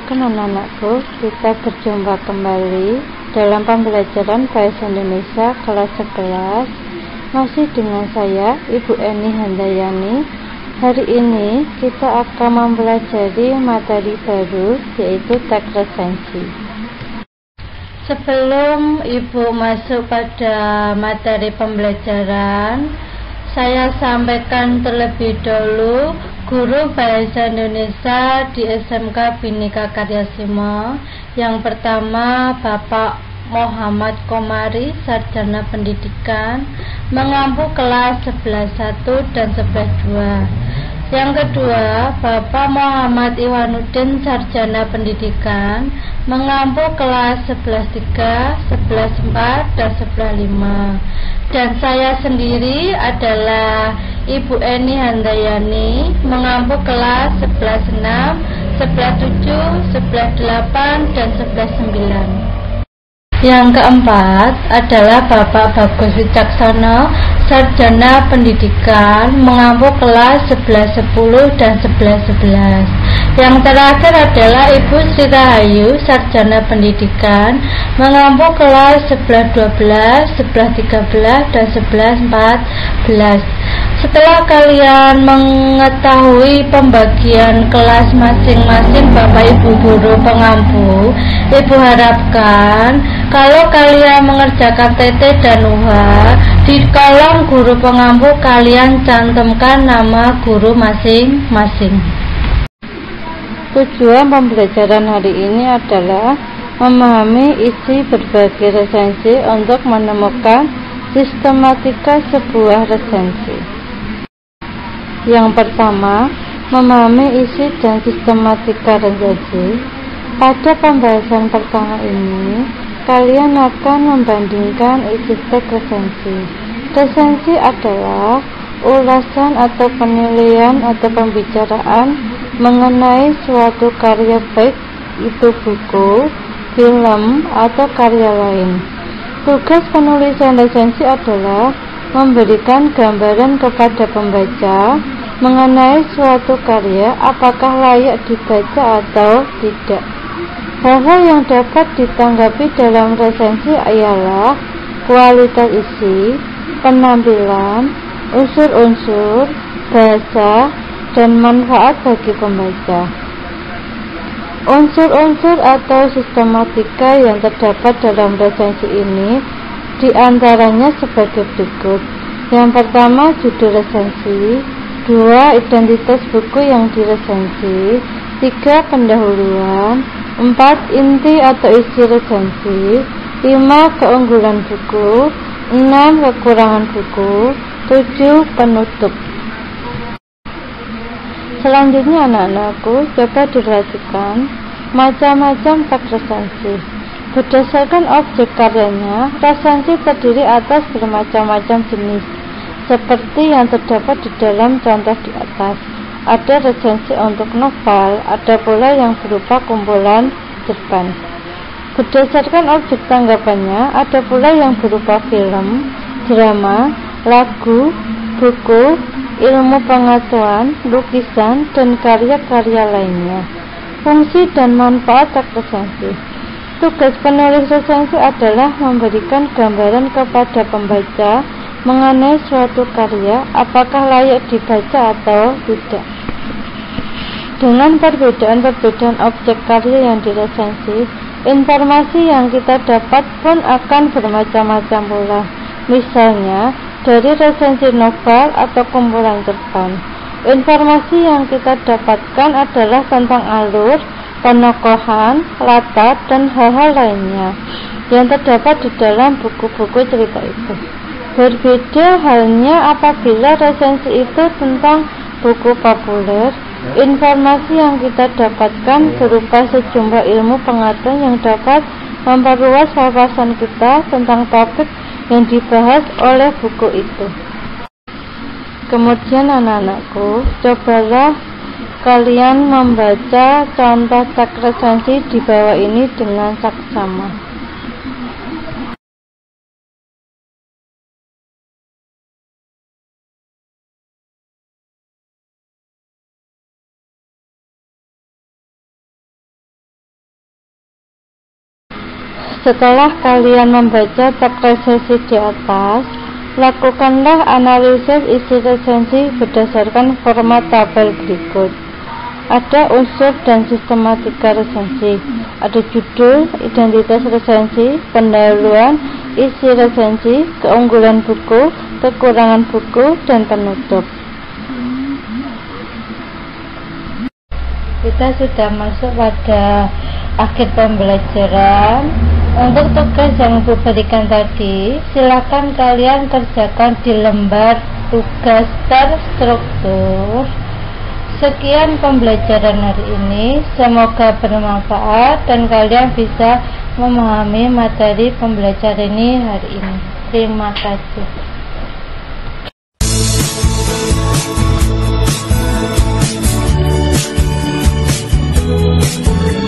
Perkenalkan anak-anakku, kita berjumpa kembali dalam pembelajaran Bahasa Indonesia kelas 11. Masih dengan saya, Ibu Eni Handayani. Hari ini kita akan mempelajari materi baru, yaitu teks resensi. Sebelum Ibu masuk pada materi pembelajaran, saya sampaikan terlebih dahulu guru Bahasa Indonesia di SMK Bhinneka Karyasima. Yang pertama, Bapak Muhammad Komari, Sarjana Pendidikan, mengampu kelas 11.1 dan 11.2. Yang kedua, Bapak Muhammad Iwanuddin, Sarjana Pendidikan, mengampu kelas 11.3, 11.4, dan 11.5. Dan saya sendiri adalah Ibu Eni Handayani, mengampu kelas 11.6, 11.7, 11.8, dan 11.9. Yang keempat adalah Bapak Bagus Wicaksono, Sarjana Pendidikan, mengampu kelas 11.10 dan 11.11. Yang terakhir adalah Ibu Sri Rahayu, Sarjana Pendidikan, mengampu kelas 11.12, 11.13, dan 11.14. Setelah kalian mengetahui pembagian kelas masing-masing Bapak Ibu guru pengampu, Ibu harapkan kalau kalian mengerjakan TT dan UH, di kolom guru pengampu kalian cantumkan nama guru masing-masing. Tujuan pembelajaran hari ini adalah memahami isi berbagai resensi untuk menemukan sistematika sebuah resensi. Yang pertama, memahami isi dan sistematika resensi. Pada pembahasan pertama ini, kalian akan membandingkan isi teks resensi. Resensi adalah ulasan atau penilaian atau pembicaraan mengenai suatu karya, baik itu buku, film, atau karya lain. Tugas penulisan resensi adalah memberikan gambaran kepada pembaca mengenai suatu karya, apakah layak dibaca atau tidak. Hal-hal yang dapat ditanggapi dalam resensi ialah kualitas isi, penampilan, unsur-unsur, bahasa, dan manfaat bagi pembaca. Unsur-unsur atau sistematika yang terdapat dalam resensi ini diantaranya sebagai berikut. Yang pertama, judul resensi. 2. Identitas buku yang diresensi. 3. Pendahuluan. 4. Inti atau isi resensi. 5. Keunggulan buku. 6. Kekurangan buku. 7. Penutup. Selanjutnya anak-anakku, coba diperhatikan macam-macam teks resensi. Berdasarkan objek karyanya, resensi terdiri atas bermacam-macam jenis, seperti yang terdapat di dalam contoh di atas. Ada resensi untuk novel, ada pula yang berupa kumpulan cerpen. Berdasarkan objek tanggapannya, ada pula yang berupa film, drama, lagu, buku, ilmu pengetahuan, lukisan, dan karya-karya lainnya. Fungsi dan manfaat teks resensi. Tugas penulis resensi adalah memberikan gambaran kepada pembaca mengenai suatu karya, apakah layak dibaca atau tidak. Dengan perbedaan-perbedaan objek karya yang diresensi, informasi yang kita dapat pun akan bermacam-macam pula. Misalnya, dari resensi novel atau kumpulan cerpen, informasi yang kita dapatkan adalah tentang alur, penokohan, latar, dan hal-hal lainnya yang terdapat di dalam buku-buku cerita itu. Berbeda halnya apabila resensi itu tentang buku populer, informasi yang kita dapatkan berupa sejumlah ilmu pengetahuan yang dapat memperluas wawasan kita tentang topik yang dibahas oleh buku itu. Kemudian anak-anakku, cobalah kalian membaca contoh teks resensi di bawah ini dengan saksama. Setelah kalian membaca teks resensi di atas, lakukanlah analisis isi resensi berdasarkan format tabel berikut. Ada unsur dan sistematika resensi, ada judul, identitas resensi, pendahuluan, isi resensi, keunggulan buku, kekurangan buku, dan penutup. Kita sudah masuk pada akhir pembelajaran. Untuk tugas yang Ibu berikan tadi, silakan kalian kerjakan di lembar tugas terstruktur. Sekian pembelajaran hari ini, semoga bermanfaat dan kalian bisa memahami materi pembelajaran ini hari ini. Terima kasih.